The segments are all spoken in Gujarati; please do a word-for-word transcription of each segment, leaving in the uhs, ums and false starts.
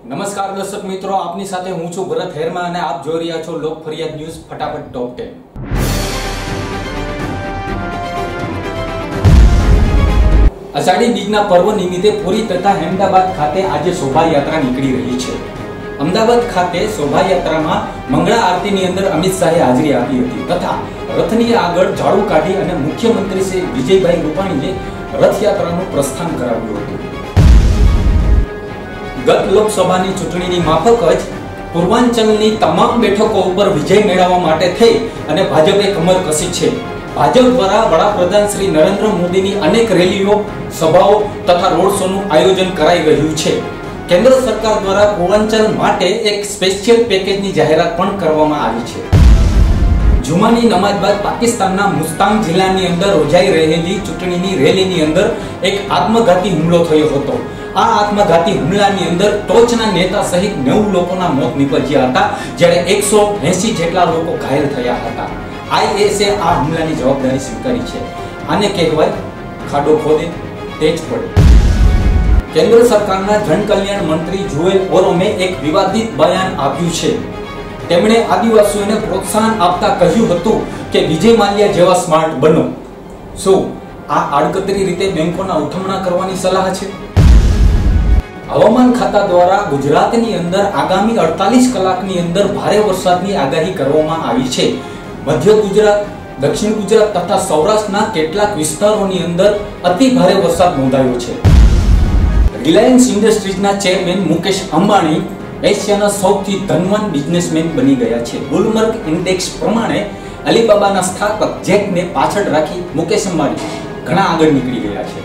નમસ્કાર દર્શક મિત્રો, આપની સાથે હું છું ભરત હેરમા અને આપ જોઈ રહ્યા છો લોક ફરિયાદ ન્યૂઝ ફટાફટ ટોપ ટેન। અષાઢી બીજના પર્વ નિમિત્તે પુરી તથા અમદાવાદ ખાતે આજે શોભાયાત્રા નીકળી રહી છે। અમદાવાદ ખાતે શોભાયાત્રામાં મંગળા આરતીની અંદર અમિત શાહે હાજરી આપી હતી તથા રથની આગળ ઝાડુ કાઢી અને મુખ્યમંત્રી શ્રી વિજયભાઈ રૂપાણીએ રથયાત્રાનું પ્રસ્થાન કરાવ્યું હતું। ગત લોકસભાની ચૂંટણીની માફક જ પૂર્વાંચલની તમામ બેઠકો ઉપર વિજય મેળવવા માટે થઈ અને ભાજપે કમર કસી છે। ભાજપ દ્વારા વડાપ્રધાન શ્રી નરેન્દ્ર મોદીની અનેક રેલીઓ, સભાઓ તથા રોડ શોનું આયોજન કરાઈ રહ્યું છે। કેન્દ્ર સરકાર દ્વારા પૂર્વાંચલ માટે એક સ્પેશિયલ પેકેજની જાહેરાત પણ કરવામાં આવી છે। જુમાની નમાજ બાદ પાકિસ્તાનના મુસ્તાંગ જિલ્લાની અંદર યોજાઈ રહેલી ચૂંટણીની રેલીની અંદર એક આત્મઘાતી હુમલો થયો હતો। આ આત્મઘાતી હુમલાની અંદર ટોચના નેતા સહિત નેવું લોકોના મોત નીપજ્યા હતા, જ્યારે એકસો એંસી જેટલા લોકો ઘાયલ થયા હતા। આઈએસએ આ હુમલાની જવાબદારી સ્વીકારી છે। આને કહેવાય ખાડો ખોદે તેજ પડે। કેન્દ્ર સરકારના જનકલ્યાણ મંત્રી જુએલ ઓરોમે એક વિવાદિત બયાન આપ્યું છે। તેમણે આદિવાસીઓને પ્રોત્સાહન આપતા કહ્યું હતું કે વિજય માલ્યા જેવા સ્માર્ટ બનો। શું આ આડકતરી રીતે બેંકોના ઉઠમણા કરવાની સલાહ છે? હવામાન ખાતા દ્વારા ગુજરાતની અંદર આગામી અડતાલીસ કલાકની અંદર ભારે વરસાદની આગાહી કરવામાં આવી છે। મધ્ય ગુજરાત, દક્ષિણ ગુજરાત તથા સૌરાષ્ટ્રના કેટલાક વિસ્તારોની અંદર અતિ ભારે વરસાદ નોંધાયો છે। રિલાયન્સ ઇન્ડસ્ટ્રીઝના ચેરમેન મુકેશ અંબાણી એશિયાના સૌથી ધનવાન બિઝનેસમેન બની ગયા છે। બ્લુમબર્ગ ઇન્ડેક્સ પ્રમાણે અલીબાબાના સ્થાપક જેકને પાછળ રાખી મુકેશ અંબાણી ઘણા આગળ નીકળી ગયા છે।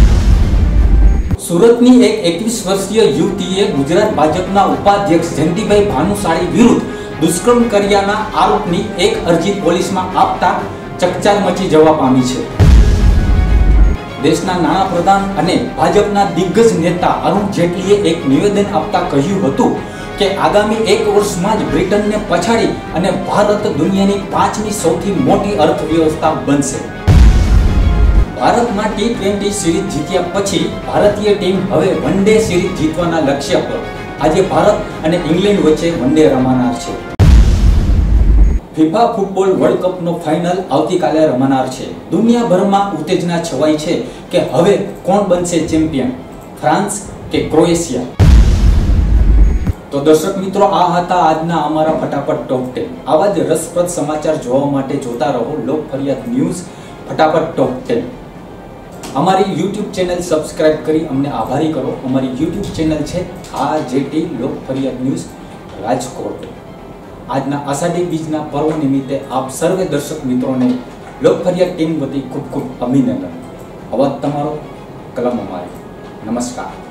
સુરતની એક એકવીસ વર્ષીય યુવતીએ ગુજરાત ભાજપના ઉપાધ્યક્ષ જયંતિભાઈ ભાનુશાળી વિરુદ્ધ દુષ્કર્મ કર્યાના આરોપની એક અરજી પોલીસમાં આપતા ચકચાર મચી જવા પામી છે। દેશના નાણાપ્રધાન અને ભાજપના દિગ્ગજ નેતા અરુણ જેટલીએ એક નિવેદન આપતા કહ્યું હતું કે આગામી એક વર્ષમાં જ બ્રિટનને પછાડી અને ભારત દુનિયાની પાંચમી સૌથી મોટી અર્થવ્યવસ્થા બનશે। ભારતમાં ટી ટ્વેન્ટી સિરીઝ જીત્યા પછી ભારતીય ટીમ હવે વન ડે સિરીઝ જીતવાના લક્ષ્ય પર આજે ભારત અને ઇંગ્લેન્ડ વચ્ચે વન ડે રમાનાર છે। ફિફા ફૂટબોલ વર્લ્ડ કપનો ફાઇનલ આવતીકાલે રમાનાર છે। દુનિયાભરમાં ઉત્તેજના છવાઈ છે કે હવે કોણ બનશે ચેમ્પિયન, ફ્રાન્સ કે ક્રોએશિયા? તો દર્શક મિત્રો, આ હતા આજના અમારા ફટાફટ ટોપ ટેન। આવા જ રસપ્રદ સમાચાર જોવા માટે જોતા રહો લોક ફરિયાદ ન્યૂઝ ફટાફટ ટોપ ટેન। અમારી યુટ્યુબ ચેનલ સબસ્ક્રાઇબ કરી અમને આભારી કરો। અમારી યુટ્યુબ ચેનલ છે આ જેટી લોક ફરિયાદ ન્યૂઝ રાજકોટ। આજના આષાઢી બીજના પર્વ નિમિત્તે આપ સર્વે દર્શક મિત્રોને લોક ફરિયાદ ટીમ વતી ખૂબ ખૂબ અભિનંદન। અવાજ તમારો, કલમ અમારી। નમસ્કાર।